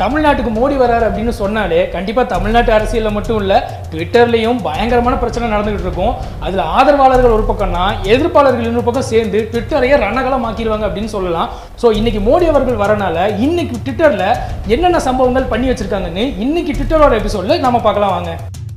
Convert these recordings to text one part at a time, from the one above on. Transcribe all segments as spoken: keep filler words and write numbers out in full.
தமிழ்நாட்டுக்கு மோடி வராரு அப்படின்னு சொன்னாலே கண்டிப்பாக தமிழ்நாட்டு அரசியலில் மட்டும் இல்லை, ட்விட்டர்லேயும் பயங்கரமான பிரச்சனை நடந்துகிட்டு இருக்கும். அதில் ஆதரவாளர்கள் ஒரு பக்கம்னா எதிர்ப்பாளர்கள் இன்னொரு பக்கம் சேர்ந்து ட்விட்டரையே ரணகலம் ஆக்கிடுவாங்க அப்படின்னு சொல்லலாம். ஸோ இன்னைக்கு மோடி அவர்கள் வரனால இன்னைக்கு ட்விட்டரில் என்னென்ன சம்பவங்கள் பண்ணி வச்சிருக்காங்கன்னு இன்னைக்கு ட்விட்டரோட எபிசோடில் நம்ம பார்க்கலாம் வாங்க.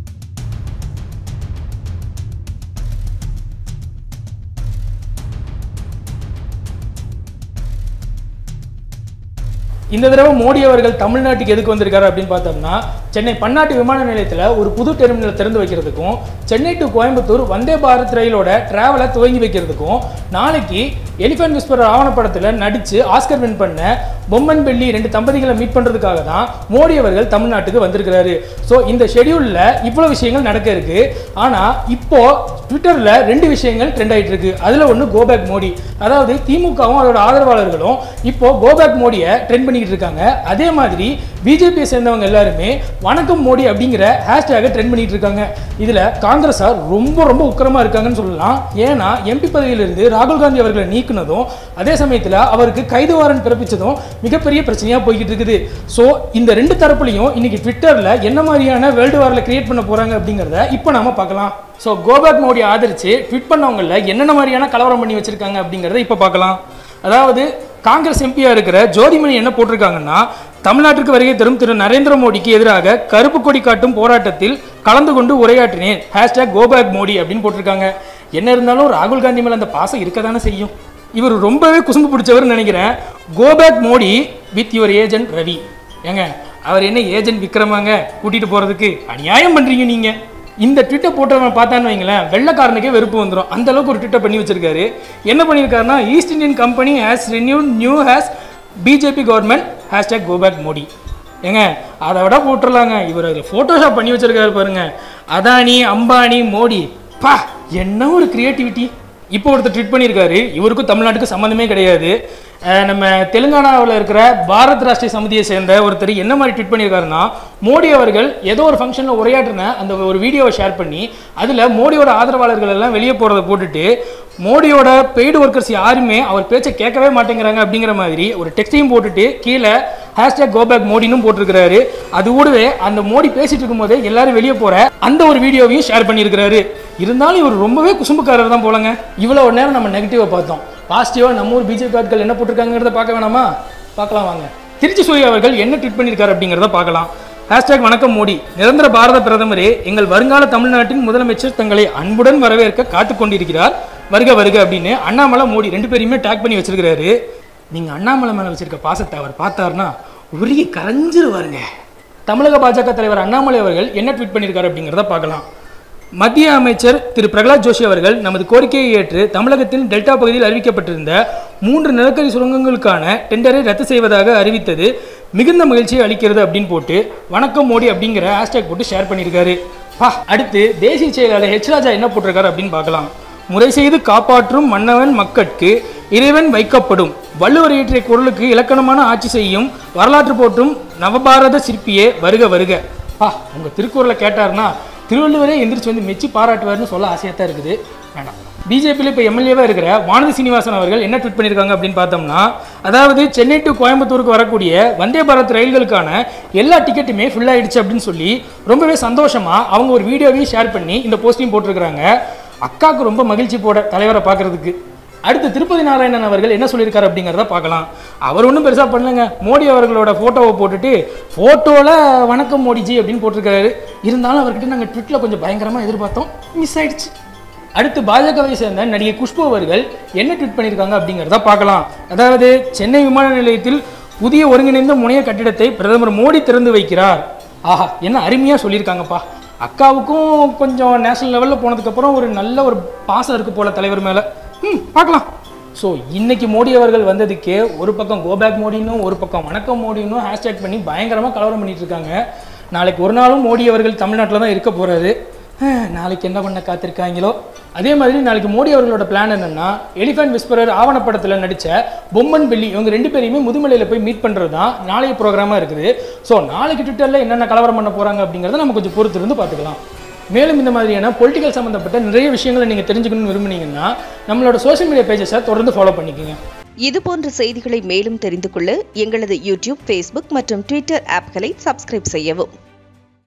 இந்த தடவை மோடி அவர்கள் தமிழ்நாட்டுக்கு எதுக்கு வந்திருக்காரு அப்படின்னு பார்த்தோம்னா, சென்னை பன்னாட்டு விமான நிலையத்தில் ஒரு புது டெர்மினல் திறந்து வைக்கிறதுக்கும், சென்னை டு கோயம்புத்தூர் வந்தே பாரத் ரயிலோட டிராவலை துவங்கி வைக்கிறதுக்கும், நாளைக்கு எலிஃபென்ட் விஸ்பரர் ஆவணப்படத்தில் நடித்து ஆஸ்கர் வின் பண்ண பொம்மன் பெல்லி ரெண்டு தம்பதிகளை மீட் பண்ணுறதுக்காக தான் மோடி அவர்கள் தமிழ்நாட்டுக்கு வந்திருக்கிறாரு. ஸோ இந்த ஷெடியூலில் இவ்வளோ விஷயங்கள் நடக்க இருக்கு. ஆனால் இப்போ ட்விட்டரில் ரெண்டு விஷயங்கள் ட்ரெண்ட் ஆகிட்டு இருக்கு. அதில் ஒன்று கோபேக் மோடி, அதாவது திமுகவும் அதோட ஆதரவாளர்களும் இப்போ கோபேக் மோடியை ட்ரெண்ட் பண்ணிக்கிட்டு இருக்காங்க. அதே மாதிரி பிஜேபியை சேர்ந்தவங்க எல்லாருமே வணக்கம் மோடி அப்படிங்கிற ஹேஷ்டேகை ட்ரெண்ட் பண்ணிட்டு இருக்காங்க. இதில் காங்கிரஸார் ரொம்ப ரொம்ப உக்கிரமாக இருக்காங்கன்னு சொல்லலாம். ஏன்னா எம்பி பதவியிலிருந்து ராகுல் காந்தி அவர்களை நீக்கினதும் அதே சமயத்தில் அவருக்கு கைது வாரண்ட் பிறப்பிச்சதும் மிகப்பெரிய பிரச்சனையாக போய்கிட்டு இருக்குது. ஸோ இந்த ரெண்டு தரப்புலையும் இன்னைக்கு ட்விட்டரில் என்ன மாதிரியான வேர்ல்டு வாரில் கிரியேட் பண்ண போகிறாங்க அப்படிங்கிறத இப்போ நாம பார்க்கலாம். ஸோ கோபேக் மோடி ஆதரிச்சு ட்வீட் பண்ணவங்கள என்னென்ன மாதிரியான கலவரம் பண்ணி வச்சிருக்காங்க அப்படிங்கிறத இப்போ பார்க்கலாம். அதாவது காங்கிரஸ் எம்பியா இருக்கிற ஜோதிமணி என்ன போட்டிருக்காங்கன்னா, தமிழ்நாட்டிற்கு வருகை தரும் திரு நரேந்திர மோடிக்கு எதிராக கருப்பு கொடி காட்டும் போராட்டத்தில் கலந்து கொண்டு உரையாற்றினேன், ஹேஷ்டேக் கோபேக் மோடி அப்படின்னு போட்டிருக்காங்க. என்ன இருந்தாலும் ராகுல் காந்தி மேலே அந்த பாசம் இருக்க தானே செய்யும். இவர் ரொம்பவே குசும்பு பிடிச்சவர் நினைக்கிறேன். Go back Modi with your agent Ravi. ஏங்க அவர் என்ன ஏஜென்ட் விக்ரமாங்க கூட்டிட்டு போறதுக்கு? அநியாயம் பண்றீங்க நீங்க. இந்த ட்விட்டர் போட்டவன் பார்த்தான்னு வைங்களேன், வெள்ளக்காரனுக்கே வெறுப்பு வந்துடும். அந்த அளவுக்கு ஒரு ட்விட்டர் பண்ணி வச்சிருக்காரு. என்ன பண்ணியிருக்காருன்னா, east Indian company has renewed new has BJP government hashtag go back Modi. ஏங்க அதை விட போட்டுடலாங்க. இவர் அதில் ஃபோட்டோஷாப் பண்ணி வச்சிருக்காரு பாருங்க. அதானி அம்பானி மோடி, பா என்ன ஒரு கிரியேட்டிவிட்டி. இப்போ ஒருத்தர் ட்வீட் பண்ணியிருக்காரு, இவருக்கும் தமிழ்நாட்டுக்கு சம்மந்தமே கிடையாது. நம்ம தெலுங்கானாவில் இருக்கிற பாரத் ராஷ்டிரிய சமிதியை சேர்ந்த ஒருத்தர் என்ன மாதிரி ட்வீட் பண்ணியிருக்காருன்னா, மோடி அவர்கள் ஏதோ ஒரு ஃபங்க்ஷனில் உரையாற்றின அந்த ஒரு வீடியோவை ஷேர் பண்ணி அதில் மோடியோட ஆதரவாளர்கள் எல்லாம் வெளியே போகிறத போட்டுட்டு, மோடியோட பெய்டு ஒர்க்கர்ஸ் யாருமே அவர் பேச்சை கேட்கவே மாட்டேங்கிறாங்க அப்படிங்கிற மாதிரி ஒரு டெக்ஸ்டையும் போட்டுட்டு கீழே ஹேஷ்டேக் கோபேக் மோடினும் போட்டிருக்கிறாரு. அது கூடவே அந்த மோடி பேசிட்டு இருக்கும் போதே எல்லாரும் வெளியே போற அந்த ஒரு வீடியோவையும் ஷேர் பண்ணியிருக்கிறாரு. இருந்தாலும் இவர் ரொம்பவே குசும்புக்காரர் தான் போலங்க. இவ்வளவு நேரம் நம்ம நெகட்டிவா பார்த்தோம். பாசிட்டிவா நம்ம ஊர் பிஜேபி ஆட்கள் என்ன போட்டிருக்காங்கிறத பார்க்க வேணாமா? பார்க்கலாம் வாங்க. திருச்சி சூர்யா அவர்கள் என்ன ட்வீட் பண்ணியிருக்காரு அப்படிங்கிறத பார்க்கலாம். ஹேஷ்டேக் வணக்கம் மோடி, நிரந்தர பாரத பிரதமரே, எங்கள் வருங்கால தமிழ்நாட்டின் முதலமைச்சர் தங்களை அன்புடன் வரவேற்க காத்துக் கொண்டிருக்கிறார், வருக வருக அப்படின்னு அண்ணாமலை மோடி ரெண்டு பேரையுமே டேக் பண்ணி வச்சிருக்கிறாரு. நீங்க அண்ணாமலை மேல வச்சிருக்க பாசத்தை அவர் பார்த்தாருன்னா உருகி கரைஞ்சிருவாருங்க. தமிழக பாஜக தலைவர் அண்ணாமலை அவர்கள் என்ன ட்வீட் பண்ணியிருக்காரு அப்படிங்கிறத பார்க்கலாம். மத்திய அமைச்சர் திரு பிரகலாத் ஜோஷி அவர்கள் நமது கோரிக்கையை ஏற்று தமிழகத்தின் டெல்டா பகுதியில் அறிவிக்கப்பட்டிருந்த மூன்று நிலக்கரி சுரங்கங்களுக்கான டெண்டரை ரத்து செய்வதாக அறிவித்தது மிகுந்த மகிழ்ச்சியை அளிக்கிறது அப்படின்னு போட்டு வணக்கம் மோடி அப்படிங்கிற ஹேஷ்டேக் போட்டு ஷேர் பண்ணியிருக்காரு. பா அடுத்து தேசிய செயலாளர் ஹெச் ராஜா என்ன போட்டிருக்காரு அப்படின்னு பார்க்கலாம். முறை செய்து காப்பாற்றும் மன்னவன் மக்கட்கு இறைவன் வைக்கப்படும், வள்ளுவர் இயற்றிய குரலுக்கு இலக்கணமான ஆட்சி செய்யும், வரலாற்று போற்றும் நவபாரத சிற்பியே வருக வருக. பா உங்க திருக்குறளை கேட்டார்னா திருவள்ளுவரே எந்திரிச்சு வந்து மெச்சி பாராட்டுவார்னு சொல்ல ஆசையாக தான் இருக்குது. வேண்டாம். பிஜேபியில் இப்போ எம்எல்ஏவாக இருக்கிற வானதி சீனிவாசன் அவர்கள் என்ன ட்வீட் பண்ணியிருக்காங்க அப்படின்னு பார்த்தோம்னா, அதாவது சென்னை டு கோயம்புத்தூருக்கு வரக்கூடிய வந்தே பாரத் ரயில்களுக்கான எல்லா டிக்கெட்டுமே ஃபுல் ஆயிடுச்சு அப்படின்னு சொல்லி ரொம்பவே சந்தோஷமா அவங்க ஒரு வீடியோவையும் ஷேர் பண்ணி இந்த போஸ்டையும் போட்டிருக்கிறாங்க. அக்காவுக்கு ரொம்ப மகிழ்ச்சி போட தலைவரை பார்க்கறதுக்கு. அடுத்து திருப்பதி நாராயணன் அவர்கள் என்ன சொல்லியிருக்காரு அப்படிங்கிறத பார்க்கலாம். அவர் ஒன்றும் பெருசாக பண்ணலங்க. மோடி அவர்களோட ஃபோட்டோவை போட்டுட்டு ஃபோட்டோவில் வணக்கம் மோடிஜி அப்படின்னு போட்டிருக்காரு. இருந்தாலும் அவர்கிட்ட நாங்கள் ட்விட்டில் கொஞ்சம் பயங்கரமாக எதிர்பார்த்தோம், மிஸ் ஆயிடுச்சு. அடுத்து பாஜகவை சேர்ந்த நடிகை குஷ்பு அவர்கள் என்ன ட்வீட் பண்ணியிருக்காங்க அப்படிங்கிறத பார்க்கலாம். அதாவது சென்னை விமான நிலையத்தில் புதிய ஒருங்கிணைந்த முனைய கட்டிடத்தை பிரதமர் மோடி திறந்து வைக்கிறார். ஆஹா என்ன அருமையாக சொல்லியிருக்காங்கப்பா. அக்காவுக்கும் கொஞ்சம் நேஷனல் லெவலில் போனதுக்கப்புறம் ஒரு நல்ல ஒரு பாசம் இருக்குது போல தலைவர் மேலே. ம் பார்க்கலாம். ஸோ இன்னைக்கு மோடி அவர்கள் வந்ததுக்கே ஒரு பக்கம் கோபேக் மோடினும் ஒரு பக்கம் வணக்கம் மோடினும் ஹேஷ்டேக் பண்ணி பயங்கரமாக கலவரம் பண்ணிட்டு இருக்காங்க. நாளைக்கு ஒரு நாளும் மோடி அவர்கள் தமிழ்நாட்டில் தான் இருக்க போகிறாரு. நாளைக்கு என்ன பண்ண காத்திருக்காங்களோ. அதே மாதிரி நாளைக்கு மோடி அவர்களோட பிளான் என்னன்னா, எலிஃபென்ட் விஸ்பரர் ஆவணப்படத்தில் நடித்த பொம்மன் பெல்லி இவங்க ரெண்டு பேரையுமே முதுமலையில் போய் மீட் பண்ணுறது தான் நாளைய ப்ரோக்ராமாக இருக்குது. ஸோ நாளைக்கு ட்விட்டரில் என்னென்ன கலவரம் பண்ண போகிறாங்க அப்படிங்கிறத நம்ம கொஞ்சம் பொறுத்து இருந்து பார்த்துக்கலாம். மேலும் இந்த மாதிரியான பொலிட்டிக்கல் சம்மந்தப்பட்ட நிறைய விஷயங்களை நீங்கள் தெரிஞ்சுக்கணும்னு விரும்புனீங்கன்னா நம்மளோட சோஷியல் மீடியா பேஜஸை தொடர்ந்து ஃபாலோ பண்ணிக்கோங்க. இதுபோன்ற செய்திகளை மேலும் தெரிந்து கொள்ள எங்களது யூடியூப், ஃபேஸ்புக் மற்றும் ட்விட்டர் ஆப்களை சப்ஸ்கிரைப் செய்யவும்.